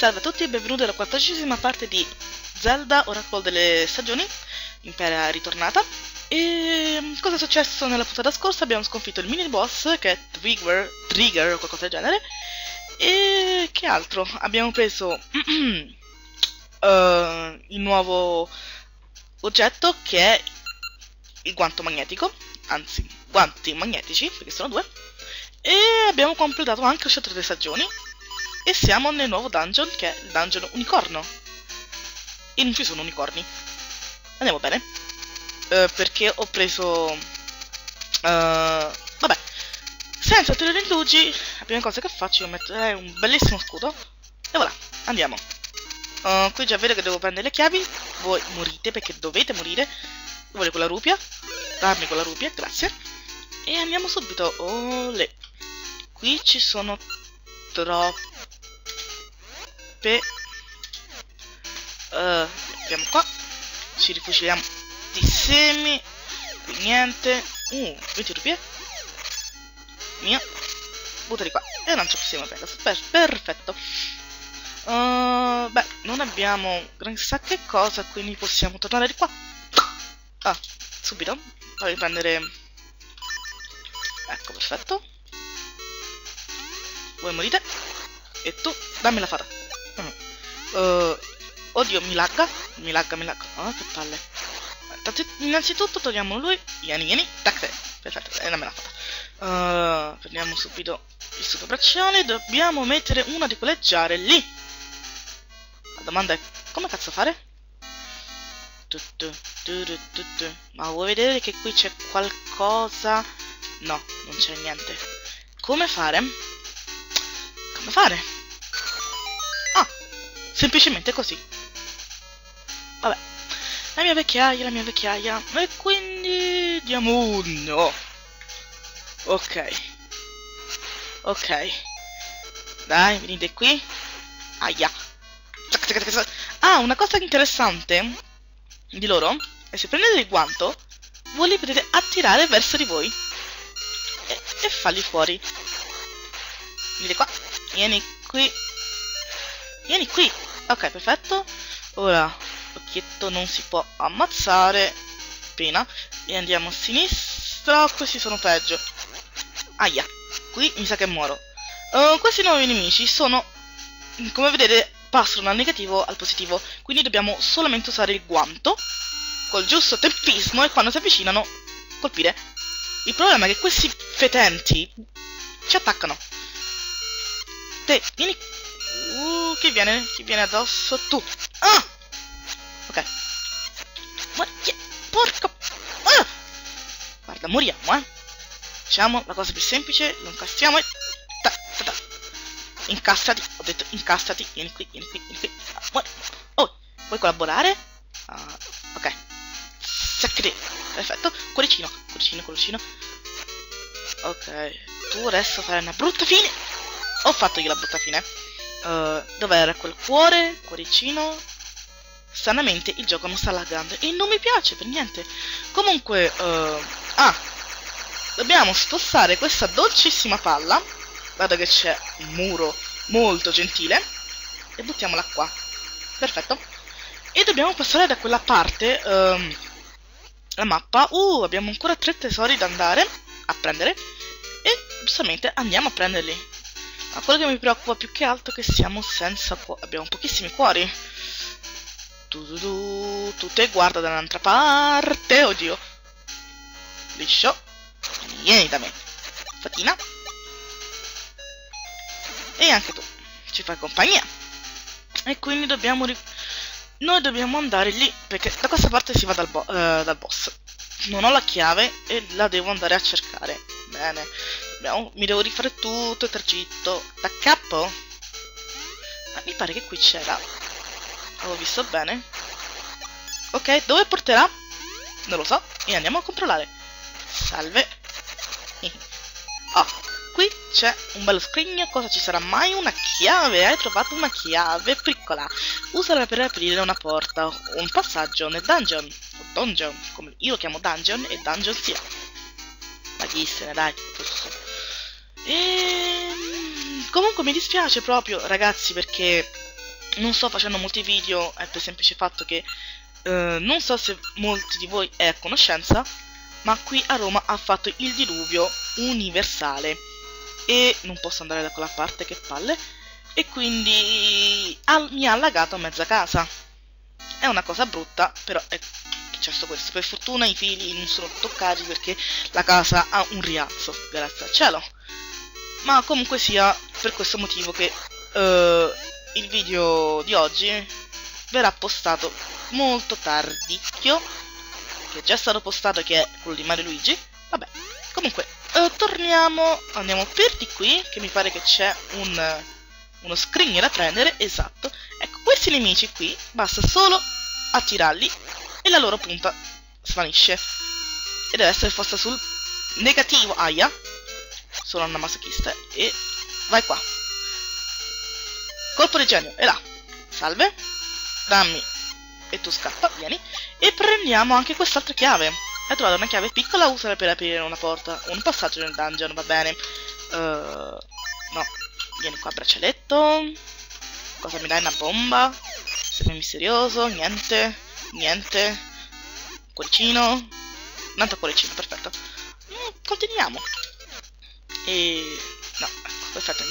Salve a tutti e benvenuti alla 14ª parte di Zelda Oracolo delle Stagioni, Imperia ritornata. E cosa è successo nella puntata scorsa? Abbiamo sconfitto il mini boss che è Trigger o qualcosa del genere. E che altro? Abbiamo preso il nuovo oggetto che è il guanto magnetico, anzi guanti magnetici perché sono due. E abbiamo completato anche lo scelto delle stagioni. E siamo nel nuovo dungeon, che è il dungeon unicorno. E non ci sono unicorni. Andiamo bene. Perché ho preso... vabbè. Senza ulteriori indugi, la prima cosa che faccio è mettere un bellissimo scudo. E voilà, andiamo. Qui già vedo che devo prendere le chiavi. Voi morite, perché dovete morire. Vuole quella rupia? Darmi quella rupia, grazie. E andiamo subito. Olè. Qui ci sono troppe... andiamo qua, ci rifuciliamo di semi, qui niente, 20 rupie, mia, buttali qua, e non ci possiamo prendere, perfetto. Beh, non abbiamo gran sa che cosa, quindi possiamo tornare di qua. Subito, per prendere, ecco, perfetto. Voi morite, e tu, dammi la fata. Oddio, mi lagga. Oh, che palle. Innanzitutto togliamo lui. Vieni, tac, perfetto, è una me la fatta. Prendiamo subito il super bracciale. Dobbiamo mettere una di quelle giare lì. La domanda è, come cazzo fare? Ma vuoi vedere che qui c'è qualcosa? No, non c'è niente. Come fare? Semplicemente così. Vabbè. La mia vecchiaia. E quindi diamo uno. Ok. Dai, venite qui. Aia. Una cosa interessante di loro è se prendete il guanto, voi li potete attirare verso di voi. E farli fuori. Venite qua. Vieni qui. Ok, perfetto. Ora, l'occhietto non si può ammazzare. Appena. E andiamo a sinistra. Questi sono peggio. Aia. Qui mi sa che muoro. Questi nuovi nemici sono, come vedete, passano dal negativo al positivo. Quindi dobbiamo solamente usare il guanto col giusto tempismo e quando si avvicinano colpire. Il problema è che questi fetenti ci attaccano. Te, vieni. Chi viene addosso? Tu. Ok. Porco. Guarda, moriamo, Facciamo la cosa più semplice. Lo incastriamo e... Incastrati. Ho detto incastrati. Vieni qui. Oh, vuoi collaborare? Ok. Sacre. Perfetto. Cuoricino. Ok. Tu adesso fai una brutta fine. Ho fatto io la brutta fine. Dov'era quel cuore? Cuoricino. Stranamente il gioco non sta laggando e non mi piace per niente. Comunque dobbiamo spossare questa dolcissima palla. Guarda che c'è un muro molto gentile. E buttiamola qua. Perfetto. E dobbiamo passare da quella parte la mappa. Abbiamo ancora 3 tesori da andare a prendere. E giustamente andiamo a prenderli. Ma quello che mi preoccupa più che altro è che siamo senza cuori. Abbiamo pochissimi cuori. Tu te guarda dall'altra parte. Oddio. Liscio. Vieni da me. Fatina. E anche tu. Ci fai compagnia. E quindi noi dobbiamo andare lì. Perché da questa parte si va dal boss. Non ho la chiave e la devo andare a cercare. Bene. Mi devo rifare tutto il tragitto. Da capo? Ma mi pare che qui c'era. Avevo visto bene. Ok, dove porterà? Non lo so. E andiamo a controllare. Salve. Qui c'è un bello scrigno. Cosa ci sarà mai? Una chiave. Hai trovato una chiave piccola. Usala per aprire una porta o un passaggio nel dungeon. O dungeon, come io lo chiamo dungeon e dungeon sia. Ma chi se ne dai. Comunque mi dispiace proprio, ragazzi, perché non sto facendo molti video è per il semplice fatto che non so se molti di voi è a conoscenza, ma qui a Roma ha fatto il diluvio universale e non posso andare da quella parte, che palle, e quindi mi ha allagato mezza casa. È una cosa brutta, però è successo questo. Per fortuna i fili non sono toccati perché la casa ha un rialzo, grazie al cielo. Ma comunque sia per questo motivo che il video di oggi verrà postato molto tardicchio, che è già stato postato, che è quello di Mario Luigi. Vabbè, comunque andiamo per di qui, che mi pare che c'è uno scrigno da prendere. Esatto, ecco, questi nemici qui basta solo attirarli e la loro punta svanisce, e deve essere posta sul negativo. Aia, sono una masochista. E vai qua, colpo di genio, e là, salve, dammi, e tu scappa, vieni. E prendiamo anche quest'altra chiave. Hai trovato una chiave piccola, usala per aprire una porta, un passaggio nel dungeon, va bene. No, vieni qua, braccialetto. Cosa mi dai? Una bomba? Sembra misterioso, niente. Niente. Cuoricino. Un altro cuoricino, perfetto. Continuiamo. E... no, perfetto.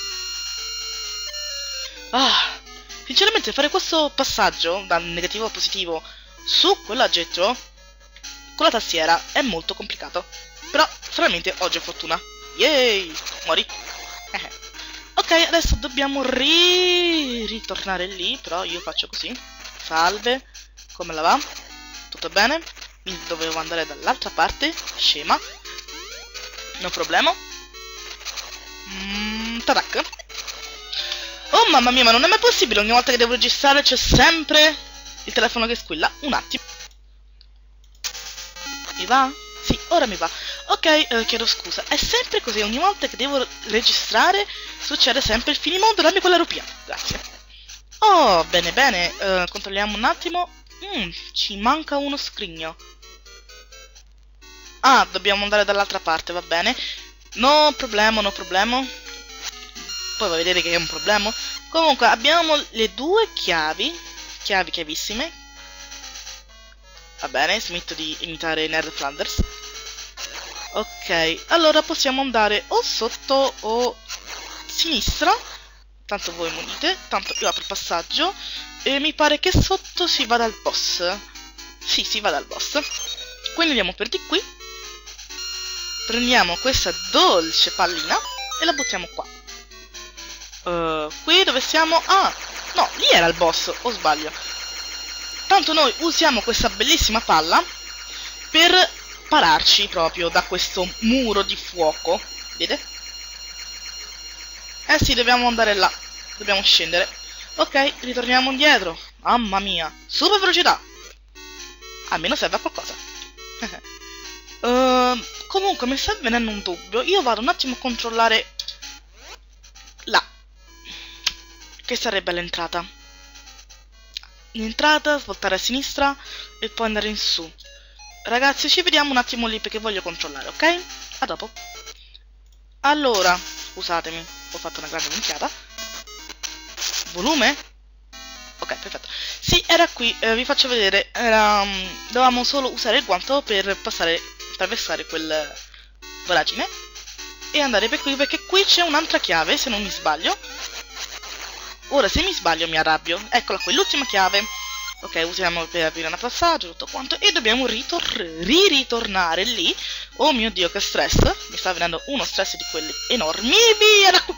Sinceramente fare questo passaggio dal negativo al positivo su quell'oggetto con la tastiera è molto complicato. Però finalmente oggi ho fortuna. Yay! Muori. Ok, adesso dobbiamo ritornare lì. Però io faccio così. Salve. Come la va? Tutto bene? Quindi dovevo andare dall'altra parte. Scema. No problema. Tac. Oh mamma mia, ma non è mai possibile. Ogni volta che devo registrare c'è sempre il telefono che squilla. Un attimo. Mi va? Sì, ora mi va. Ok, chiedo scusa. È sempre così. Ogni volta che devo registrare succede sempre il finimondo. Dammi quella rupia. Grazie. Oh, bene, bene. Controlliamo un attimo. Ci manca uno scrigno. Ah, dobbiamo andare dall'altra parte, va bene. No problema, no problema. Poi va a vedere che è un problema. Comunque abbiamo le due chiavi. Chiavissime. Va bene, smetto di imitare Nerd Flanders. Ok, allora possiamo andare o sotto o sinistra. Tanto voi morite. Tanto io apro il passaggio. E mi pare che sotto si vada al boss. Sì, si va dal boss. Quindi andiamo per di qui. Prendiamo questa dolce pallina e la buttiamo qua. Qui dove siamo? Ah, no, lì era il boss, o sbaglio? Tanto noi usiamo questa bellissima palla per pararci proprio da questo muro di fuoco. Vedete? Eh sì, dobbiamo andare là. Dobbiamo scendere. Ok, ritorniamo indietro. Mamma mia, super velocità. Almeno serve a qualcosa. Comunque mi sta venendo un dubbio. Io vado un attimo a controllare là, che sarebbe l'entrata. In entrata, svoltare a sinistra e poi andare in su. Ragazzi, ci vediamo un attimo lì perché voglio controllare, ok? A dopo. Allora, scusatemi, ho fatto una grande minchiata. Volume? Ok, perfetto. Sì, era qui, vi faccio vedere. Dovevamo solo usare il guanto per attraversare quel voragine e andare per qui, perché qui c'è un'altra chiave, se non mi sbaglio. Ora, se mi sbaglio mi arrabbio. Eccola qui, l'ultima chiave. Ok, usiamo per aprire una passaggio, tutto quanto. E dobbiamo ritornare lì. Oh mio Dio, che stress. Mi sta venendo uno stress di quelli enormi. Via da qui.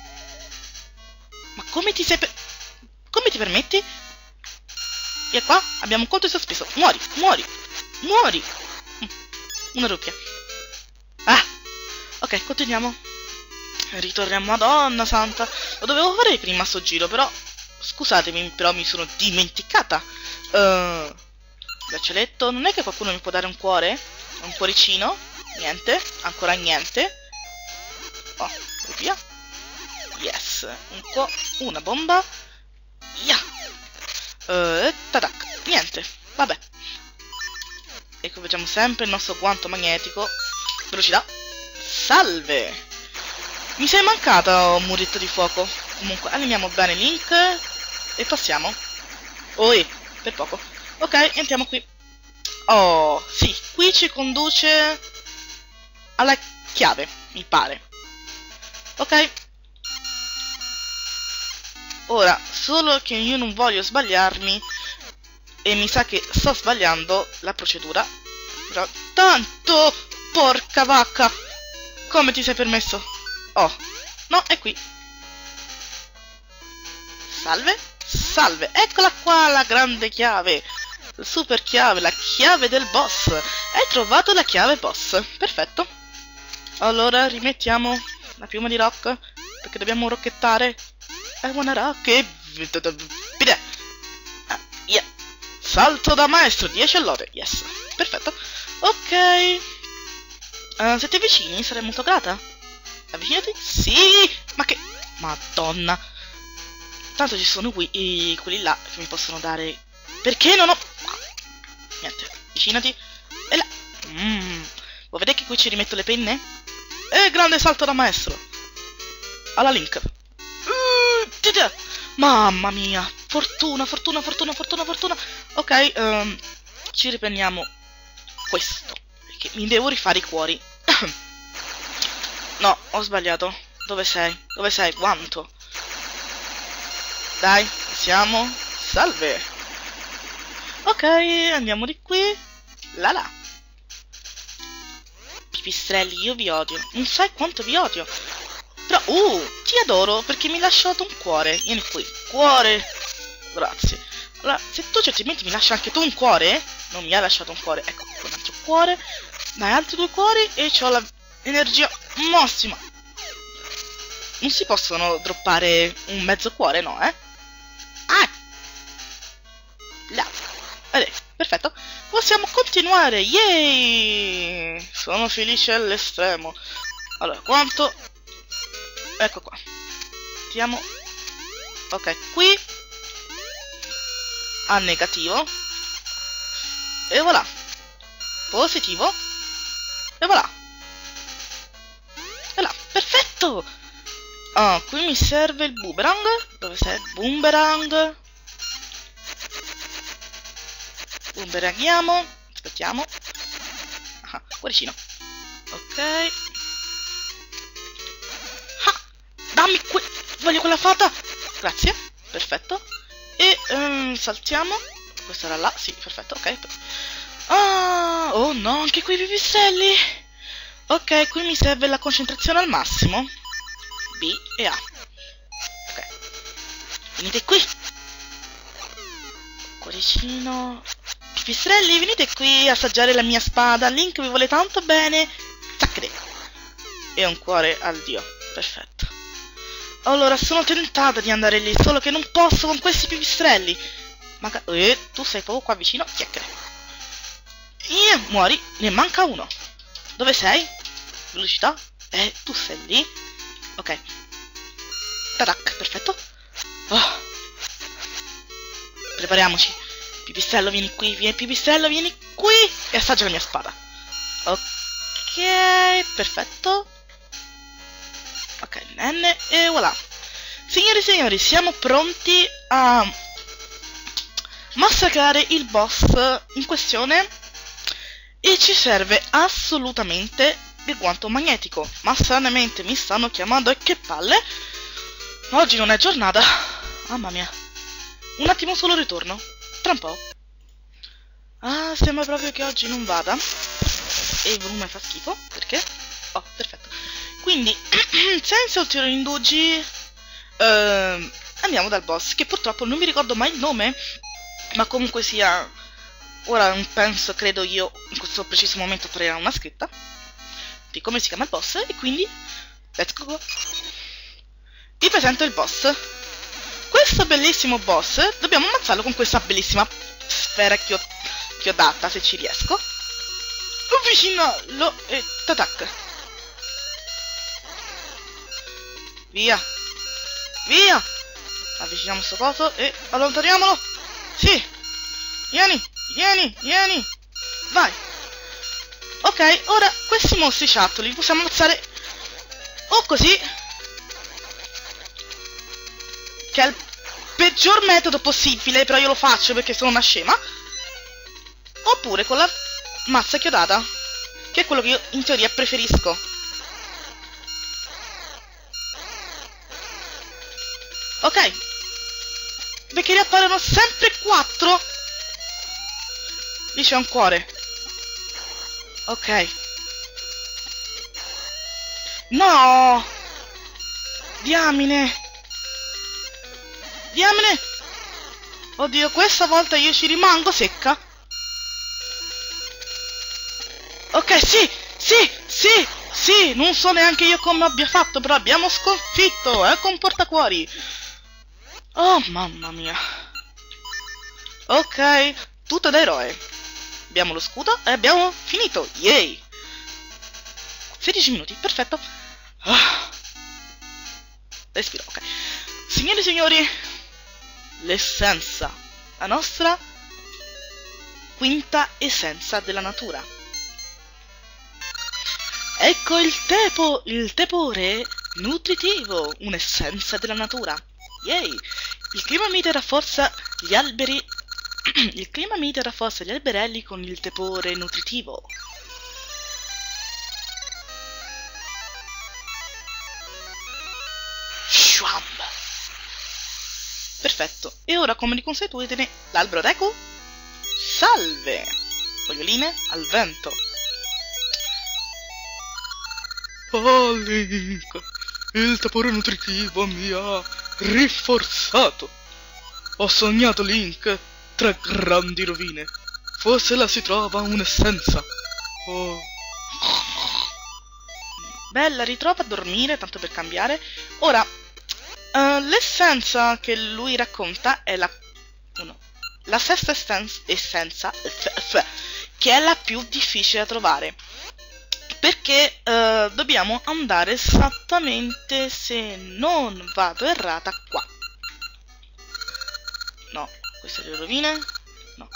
Ma come ti sei come ti permetti? Via qua, abbiamo un conto sospeso. Muori, muori, muori. Una rupia. Ah, ok, continuiamo. Ritorniamo, Madonna santa. Lo dovevo fare prima sto giro, però scusatemi, però mi sono dimenticata. Braccialetto. Non è che qualcuno mi può dare un cuore? Un cuoricino? Niente, ancora niente. Oh, via. Yes, una bomba. Yeah. Tac. Niente, vabbè. Ecco, facciamo sempre il nostro guanto magnetico. Velocità. Salve. Mi sei mancata, muretto di fuoco. Comunque, animiamo bene Link. E passiamo. Oi, per poco. Ok, entriamo qui. Oh, sì, qui ci conduce alla chiave, mi pare. Ok. Ora, solo che io non voglio sbagliarmi e mi sa che sto sbagliando la procedura. Però tanto, porca vacca, come ti sei permesso? Oh, no, è qui. Salve, salve, eccola qua la grande chiave, super chiave, la chiave del boss. Hai trovato la chiave boss, perfetto. Allora rimettiamo la piuma di rock, perché dobbiamo rocchettare. I wanna rock it. Yeah. Salto da maestro, 10 all'ore, yes, perfetto. Ok, se ti avvicini sarei molto grata. Avvicinati? Sì, ma che... Madonna. Tanto ci sono quelli là che mi possono dare... Perché non ho... Niente, avvicinati. E là. Vuoi vedere che qui ci rimetto le penne? E grande salto da maestro. Alla Link. Mamma mia. Fortuna. Ok, ci riprendiamo questo. Perché mi devo rifare i cuori. No, ho sbagliato. Dove sei? Dove sei? Quanto? Dai, siamo. Salve. Ok, andiamo di qui. Là. Pipistrelli, io vi odio. Non sai quanto vi odio. Però, ti adoro perché mi hai lasciato un cuore. Vieni qui. Cuore. Grazie. Allora, se tu gentilmente mi lasci anche tu un cuore. Non mi hai lasciato un cuore. Ecco, un altro cuore. Dai, altri 2 cuori e ho l'energia massima. Non si possono droppare un mezzo cuore, no, eh? Ah! Là. Perfetto. Possiamo continuare. Yay! Sono felice all'estremo. Allora, quanto... Ecco qua. Mettiamo... Ok, qui. A negativo. E voilà. Positivo. E voilà. E là. Perfetto! Ah, qui mi serve il boomerang. Dove sei? Boomerang. Boomeranghiamo. Aspettiamo. Ah, cuoricino. Ok. Ah, dammi voglio quella fata. Grazie. Perfetto. E saltiamo. Questo era là. Sì, perfetto. Ok. Ah, oh no, anche qui i pipistrelli. Ok, qui mi serve la concentrazione al massimo. B e A. Ok. Venite qui. Cuoricino. Pipistrelli, venite qui a assaggiare la mia spada. Link vi vuole tanto bene. Zacchede. E un cuore al dio. Perfetto. Allora, sono tentata di andare lì, solo che non posso con questi pipistrelli. Tu sei proprio qua vicino. Chiacchiere. Muori. Ne manca uno. Dove sei? Velocità. Tu sei lì. Ok. Tac, perfetto. Oh. Prepariamoci. Pipistrello, vieni qui. Pipistrello, vieni qui. E assaggia la mia spada. Ok, perfetto. Ok, N. E voilà. Signori e signori, siamo pronti a massacrare il boss in questione. E ci serve assolutamente il guanto magnetico. Ma stranamente mi stanno chiamando e che palle. Oggi non è giornata. Mamma mia. Un attimo solo ritorno. Tra un po'. Ah, sembra proprio che oggi non vada. E il volume fa schifo. Perché? Oh, perfetto. Quindi, senza ulteriori indugi, andiamo dal boss, che purtroppo non mi ricordo mai il nome. Ma comunque sia... Ora penso, credo io, in questo preciso momento apparirà una scritta di come si chiama il boss. E quindi, let's go. Vi presento il boss. Questo bellissimo boss dobbiamo ammazzarlo con questa bellissima sfera che ho data, se ci riesco. Avvicinarlo e tac. Via. Via. Avviciniamo sto coso e allontaniamolo. Sì. Vieni. Vai. Ok, ora questi mostri ciattoli li possiamo ammazzare o così, che è il peggior metodo possibile, però io lo faccio perché sono una scema. Oppure con la mazza chiodata, che è quello che io in teoria preferisco. Ok, perché riappaiono sempre 4. Lì c'è un cuore. Ok. No! Diamine! Diamine! Oddio, questa volta io ci rimango secca. Ok, sì! Sì! Sì! Sì! Non so neanche io come abbia fatto, però abbiamo sconfitto! Ecco un portacuori! Oh, mamma mia! Ok, tutto da eroe. Abbiamo lo scudo e abbiamo finito! Yay! 16 minuti, perfetto! Respiro, ok. Signori e signori, l'essenza, la nostra quinta essenza della natura. Ecco il tepore nutritivo, un'essenza della natura. Yay! Il clima mite rafforza gli alberi. Il clima mite rafforza gli alberelli con il tepore nutritivo. Shwam! Perfetto. E ora, come di consuetudine, l'albero Reku. Salve! Foglioline al vento. Oh, Link! Il tepore nutritivo mi ha rinforzato. Ho sognato Link tra grandi rovine. Forse là si trova un'essenza. Oh. Bella, ritrova a dormire, tanto per cambiare. Ora, l'essenza che lui racconta è la sesta essenza, che è la più difficile da trovare. Perché dobbiamo andare esattamente, se non vado errata, qua. No, queste sono le rovine? No.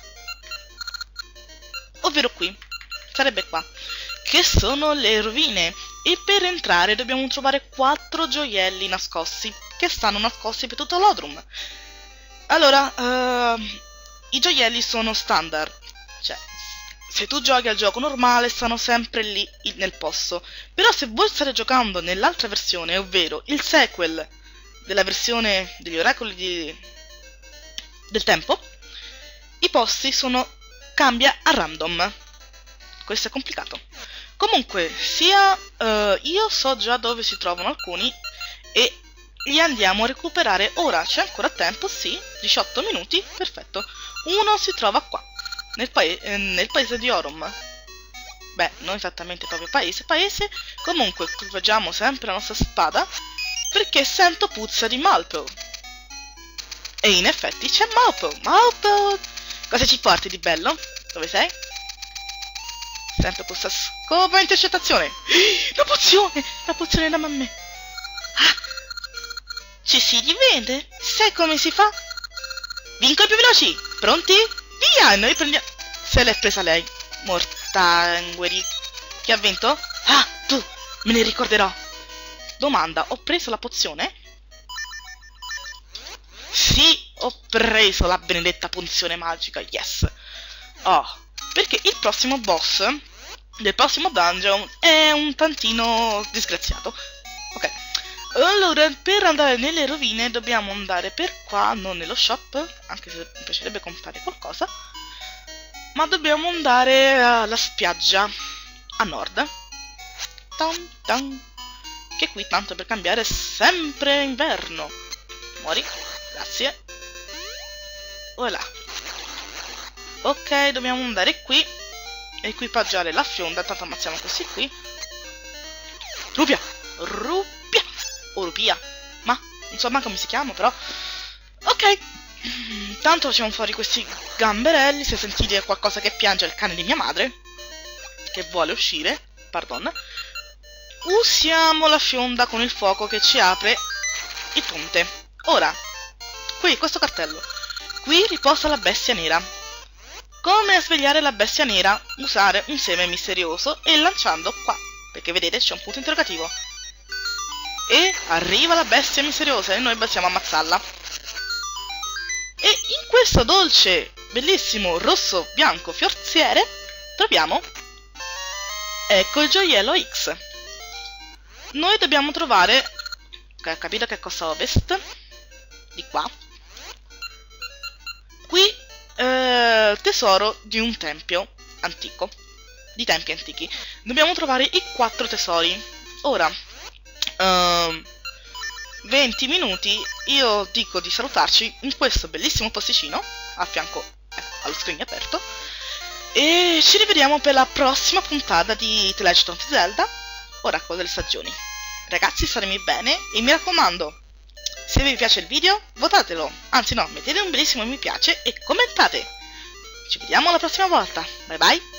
Ovvero qui. Sarebbe qua. Che sono le rovine. E per entrare dobbiamo trovare 4 gioielli nascosti, che stanno nascosti per tutto l'Odrum. Allora, i gioielli sono standard. Cioè, se tu giochi al gioco normale stanno sempre lì nel posto. Però se voi state giocando nell'altra versione, ovvero il sequel della versione degli oracoli del tempo, i posti cambia a random. Questo è complicato. Comunque, io so già dove si trovano alcuni e li andiamo a recuperare ora. C'è ancora tempo, sì, 18 minuti, perfetto. Uno si trova qua, nel paese di Orum. Beh, non esattamente proprio paese. Comunque, equipaggiamo sempre la nostra spada, perché sento puzza di Malpo. E in effetti c'è Malpo. Malpo! Cosa ci porti di bello? Dove sei? Sempre questa scopa intercettazione. La pozione da mammè. Ah, ci si rivede? Sai come si fa? Vinco più veloci. Pronti? Via! E noi prendiamo... Se l'è presa lei. Mortangueri. Chi ha vinto? Ah, tu! Me ne ricorderò. Domanda, ho preso la pozione? Sì, ho preso la benedetta pozione magica. Yes. Oh. Perché il prossimo boss del prossimo dungeon è un tantino disgraziato. Ok. Allora, per andare nelle rovine dobbiamo andare per qua, non nello shop, anche se mi piacerebbe comprare qualcosa. Ma dobbiamo andare alla spiaggia a nord. Che qui, tanto per cambiare, è sempre inverno. Muori. Grazie. Voilà. Ok, dobbiamo andare qui. Equipaggiare la fionda. Tanto ammazziamo questi qui. Rupia. O rupia. Ma non so manco come si chiama, però. Ok. Tanto facciamo fuori questi gamberelli. Se sentite qualcosa che piange è il cane di mia madre, che vuole uscire. Pardon. Usiamo la fionda con il fuoco che ci apre il ponte. Ora, qui, questo cartello. Qui riposa la bestia nera. Come svegliare la bestia nera? Usare un seme misterioso e lanciando qua. Perché vedete c'è un punto interrogativo. E arriva la bestia misteriosa e noi possiamo ammazzarla. questo dolce bellissimo rosso bianco forziere troviamo, ecco, il gioiello X. Noi dobbiamo trovare, ok, ho capito che costa ovest, di qua, qui, tesoro di un tempio antico, di tempi antichi. Dobbiamo trovare i 4 tesori. Ora, 20 minuti, io dico di salutarci in questo bellissimo posticino, a fianco, ecco, allo scrigno aperto, e ci rivediamo per la prossima puntata di The Legend of Zelda, Oracolo delle Stagioni. Ragazzi, staremi bene, e mi raccomando, se vi piace il video, votatelo, anzi no, mettete un bellissimo mi piace e commentate. Ci vediamo la prossima volta, bye bye!